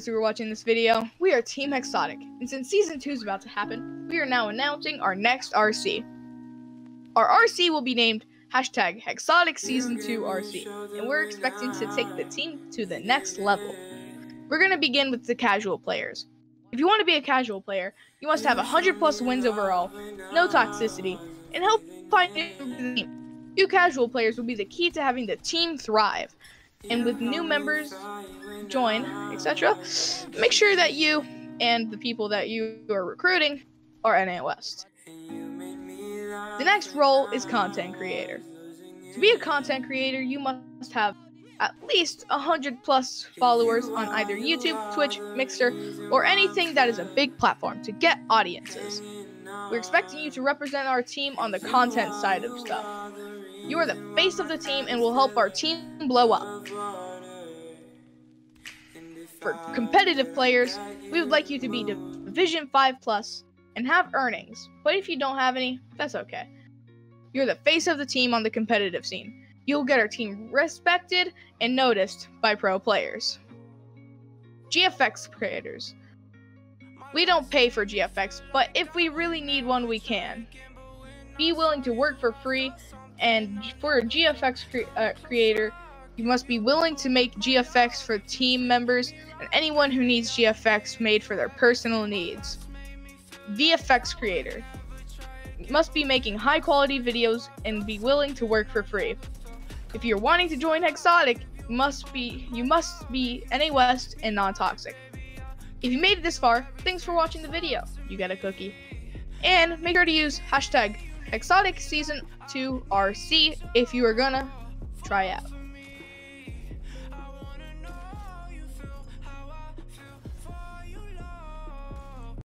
who are watching this video. We are Team Hexotic, and since Season 2 is about to happen, we are now announcing our next RC. Our RC will be named #Hexotic Season 2 RC, and we're expecting to take the team to the next level. We're going to begin with the casual players. If you want to be a casual player, you must have 100+ wins overall, no toxicity, and help find new members of the team. New casual players will be the key to having the team thrive, and with new members join, etc., make sure that you and the people that you are recruiting are NA The next role is content creator. To be a content creator, you must have at least 100+ followers on either YouTube, Twitch, Mixer, or anything that is a big platform to get audiences. We're expecting you to represent our team on the content side of stuff. You are the face of the team and will help our team blow up. For competitive players, we would like you to be Division 5+ and have earnings, but if you don't have any, that's okay. You're the face of the team on the competitive scene. You'll get our team respected and noticed by pro players. GFX creators. We don't pay for GFX, but if we really need one, we can. Be willing to work for free, and for a GFX creator, you must be willing to make GFX for team members and anyone who needs GFX made for their personal needs. VFX creator. You must be making high-quality videos and be willing to work for free. If you're wanting to join Hexotic, you must be NA West and non-toxic. If you made it this far, thanks for watching the video. You get a cookie. And make sure to use #Hexotic Season 2 RC if you are gonna try out.